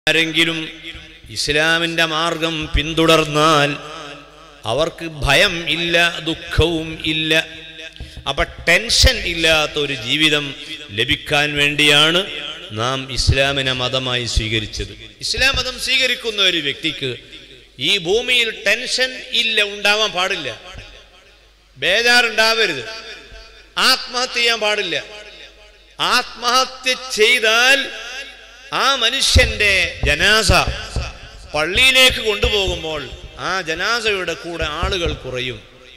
ആരെങ്കിലും ഇസ്ലാമിന്റെ മാർഗം പിന്തുടർന്നാൽ അവർക്ക് ഭയം ഇല്ല, ദുഃഖവും ഇല്ല. അപ്പൊ ടെൻഷൻ ഇല്ലാത്ത ഒരു ജീവിതം ലഭിക്കാൻ വേണ്ടിയാണ് നാം ഇസ്ലാമിനെ മതമായി സ്വീകരിച്ചത്. ഇസ്ലാം മതം സ്വീകരിക്കുന്ന ഒരു വ്യക്തിക്ക് ഈ ഭൂമിയിൽ ടെൻഷൻ ഇല്ല, ഉണ്ടാവാൻ പാടില്ല, ബേജാറുണ്ടാവരുത്, ആത്മഹത്യ ചെയ്യാൻ പാടില്ല. ആത്മഹത്യ ചെയ്താൽ ആ മനുഷ്യന്റെ ജനാസ പള്ളിയിലേക്ക് കൊണ്ടുപോകുമ്പോൾ ആ ജനാസയുടെ കൂടെ ആളുകൾ കുറയും.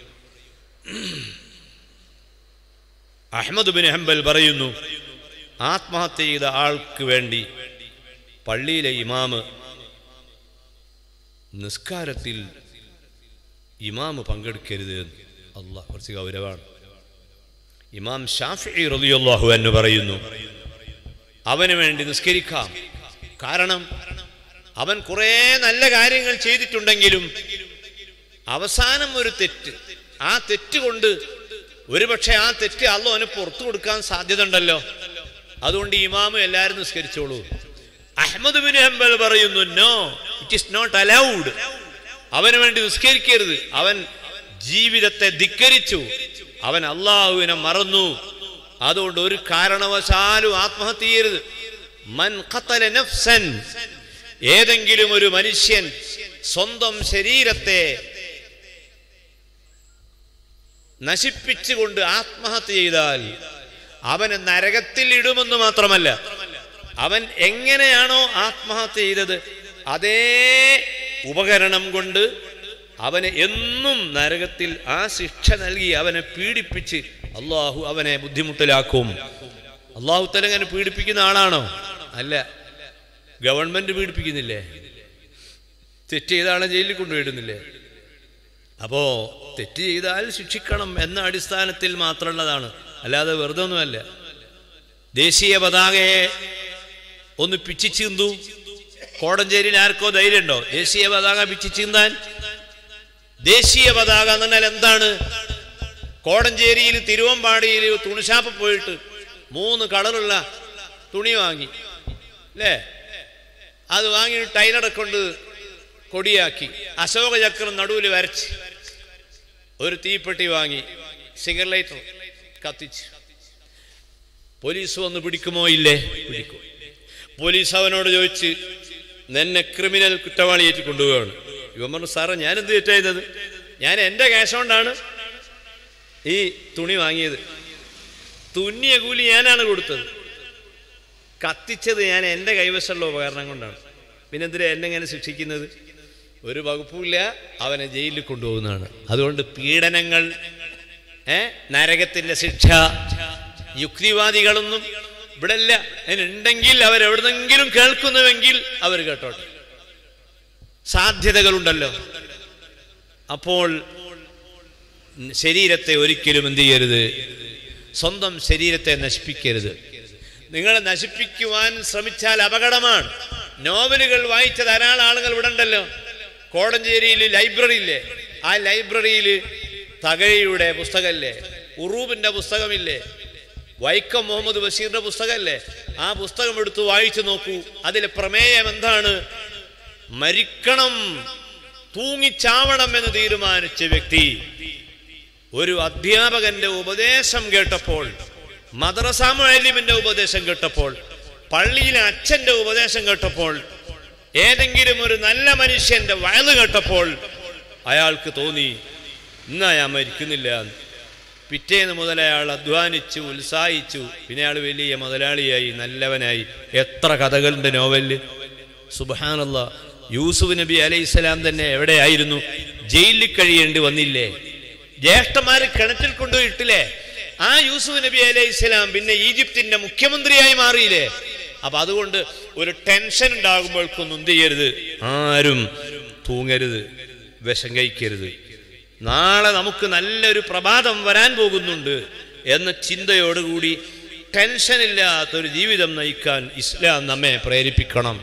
അഹ്മദ് ബിൻ ഹംബൽ പറയുന്നു, ആത്മഹത്യ ചെയ്ത ആൾക്ക് വേണ്ടി പള്ളിയിലെ ഇമാമ് നിസ്കാരത്തിൽ ഇമാമ് പങ്കെടുക്കരുത്. അല്ലാഹ് കുറച്ച് ഗൗരവമാണ്. ഇമാം ഷാഫിഈ റളിയല്ലാഹു അൻഹു പറയുന്നു, അവന് വേണ്ടി നിസ്കരിക്കാം. കാരണം അവൻ കുറേ നല്ല കാര്യങ്ങൾ ചെയ്തിട്ടുണ്ടെങ്കിലും അവസാനം ഒരു തെറ്റ്, ആ തെറ്റ് കൊണ്ട് ഒരുപക്ഷെ ആ തെറ്റ് അല്ലാഹു അവന് പുറത്തു കൊടുക്കാൻ സാധ്യത ഉണ്ടല്ലോ. അതുകൊണ്ട് ഇമാമ് എല്ലാവരും നിസ്കരിച്ചോളൂ. അഹ്മദ് ബിൻ ഹംബൽ പറയുന്നു, no, it is not allowed. അവന് വേണ്ടി നിസ്കരിക്കരുത്. അവൻ ജീവിതത്തെ ധിക്കരിച്ചു, അവൻ അള്ളാഹുവിനെ മറന്നു. അതുകൊണ്ട് ഒരു കാരണവശാലും ആത്മഹത്യ ചെയ്യരുത്. മൻ ഖതല നഫ്സൻ, ഏതെങ്കിലും ഒരു മനുഷ്യൻ സ്വന്തം ശരീരത്തെ നശിപ്പിച്ചുകൊണ്ട് ആത്മഹത്യ ചെയ്താൽ അവന് നരകത്തിൽ ഇടുമെന്ന് മാത്രമല്ല, അവൻ എങ്ങനെയാണോ ആത്മഹത്യ ചെയ്തത് അതേ ഉപകരണം കൊണ്ട് അവന് എന്നും നരകത്തിൽ ആ ശിക്ഷ നൽകി അവനെ പീഡിപ്പിച്ച് അള്ളാഹു അവനെ ബുദ്ധിമുട്ടിലാക്കും. അള്ളാഹു തആല അങ്ങനെ പീഡിപ്പിക്കുന്ന ആളാണോ? അല്ല. ഗവൺമെന്റ് പീഡിപ്പിക്കുന്നില്ലേ? തെറ്റ് ചെയ്ത ആളെ ജയിലിൽ കൊണ്ടുപോയിടുന്നില്ലേ? അപ്പോ തെറ്റ് ചെയ്താൽ ശിക്ഷിക്കണം എന്ന അടിസ്ഥാനത്തിൽ മാത്രമുള്ളതാണ്, അല്ലാതെ വെറുതെ ഒന്നുമല്ല. ദേശീയ പതാകയെ ഒന്ന് പിച്ചിച്ചീന്തു. കോടഞ്ചേരിയിൽ ആർക്കോ ധൈര്യമുണ്ടോ ദേശീയ പതാക പിച്ചിച്ചീന്താൻ? ദേശീയ പതാക എന്ന് പറഞ്ഞാൽ എന്താണ്? കോടഞ്ചേരിയിൽ തിരുവമ്പാടിയിൽ തുണിശാപ്പ് പോയിട്ട് 3 കളറുള്ള തുണി വാങ്ങി, അല്ലേ? അത് വാങ്ങി ടൈലറെ കൊണ്ട് കൊടിയാക്കി അശോക ചക്രം നടുവിൽ വരച്ച് ഒരു തീപ്പെട്ടി വാങ്ങി സിഗരറ്റ് കത്തിച്ച് പോലീസ് വന്ന് പിടിക്കുമോ? ഇല്ലേ, പിടിക്കും. പോലീസ് അവനോട് ചോദിച്ച്, നിന്നെ ക്രിമിനൽ കുറ്റവാളിയേറ്റ് കൊണ്ടുപോവാണ്. ഇവൻ പറഞ്ഞു, സാറേ ഞാനെന്ത് തെറ്റാ ചെയ്തത്? ഞാൻ എൻ്റെ ക്യാഷ് കൊണ്ടാണ് ഈ തുണി വാങ്ങിയത്, തുന്നിയ കൂലി ഞാനാണ് കൊടുത്തത്, കത്തിച്ചത് ഞാൻ എൻ്റെ കൈവശമുള്ള ഉപകരണം കൊണ്ടാണ്. പിന്നെന്തിനാ എന്നെ എങ്ങനെ ശിക്ഷിക്കുന്നത്? ഒരു വകുപ്പുമില്ല, അവനെ ജയിലിൽ കൊണ്ടുപോകുന്നതാണ്. അതുകൊണ്ട് പീഡനങ്ങൾ, നരകത്തിന്റെ ശിക്ഷ, യുക്തിവാദികളൊന്നും ഇവിടെ ഇല്ല. അതിനുണ്ടെങ്കിൽ അവരെവിടെന്നെങ്കിലും കേൾക്കുന്നുവെങ്കിൽ അവർ കേട്ടോട്ടെ, സാധ്യതകളുണ്ടല്ലോ. അപ്പോൾ ശരീരത്തെ ഒരിക്കലും എന്ത് ചെയ്യരുത്? സ്വന്തം ശരീരത്തെ നശിപ്പിക്കരുത്. നിങ്ങളെ നശിപ്പിക്കുവാൻ ശ്രമിച്ചാൽ അപകടമാണ്. നോവലുകൾ വായിച്ച ധാരാളം ആളുകൾ ഇവിടെ ഉണ്ടല്ലോ. കോടഞ്ചേരിയിൽ ലൈബ്രറി ഇല്ലേ? ആ ലൈബ്രറിയിൽ തകഴിയുടെ പുസ്തകമില്ലേ, ഉറൂബിന്റെ പുസ്തകമില്ലേ, വൈക്കം മുഹമ്മദ് ബഷീറിന്റെ പുസ്തകമല്ലേ? ആ പുസ്തകം എടുത്ത് വായിച്ചു നോക്കൂ. അതിലെ പ്രമേയം എന്താണ്? മരിക്കണം, തൂങ്ങിച്ചാവണം എന്ന് തീരുമാനിച്ച വ്യക്തി ഒരു അധ്യാപകന്റെ ഉപദേശം കേട്ടപ്പോൾ, മദ്രസ മുഅല്ലിമിന്റെ ഉപദേശം കേട്ടപ്പോൾ, പള്ളിയിലെ അച്ഛന്റെ ഉപദേശം കേട്ടപ്പോൾ, ഏതെങ്കിലും ഒരു നല്ല മനുഷ്യന്റെ വയല് കേട്ടപ്പോൾ അയാൾക്ക് തോന്നി ഇന്ന് അയാൾ മരിക്കുന്നില്ല. പിറ്റേന്ന് മുതൽ അയാൾ അധ്വാനിച്ചു, ഉത്സാഹിച്ചു. പിന്നെ അയാൾ വലിയ മുതലാളിയായി, നല്ലവനായി. എത്ര കഥകളുണ്ട് നോവലില്. സുബ്ഹാനല്ലാഹ്. യൂസുഫ് നബി അലൈഹിസ്സലാം തന്നെ എവിടെയായിരുന്നു? ജയിലിൽ കഴിയേണ്ടി വന്നില്ലേ? ജ്യേഷ്ഠന്മാര് കിണറ്റിൽ കൊണ്ടുപോയിട്ടില്ലേ? ആ യൂസുഫ് നബി അലൈഹിസ്സലാം പിന്നെ ഈജിപ്തിന്റെ മുഖ്യമന്ത്രിയായി മാറിയില്ലേ? അപ്പൊ അതുകൊണ്ട് ഒരു ടെൻഷൻ ഉണ്ടാകുമ്പോഴേക്കൊന്നും എന്ത് ചെയ്യരുത്? ആരും തൂങ്ങരുത്, വിഷം കഴിക്കരുത്. നാളെ നമുക്ക് നല്ലൊരു പ്രഭാതം വരാൻ പോകുന്നുണ്ട് എന്ന ചിന്തയോടുകൂടി ടെൻഷനില്ലാത്തൊരു ജീവിതം നയിക്കാൻ ഇസ്ലാം നമ്മെ പ്രേരിപ്പിക്കണം.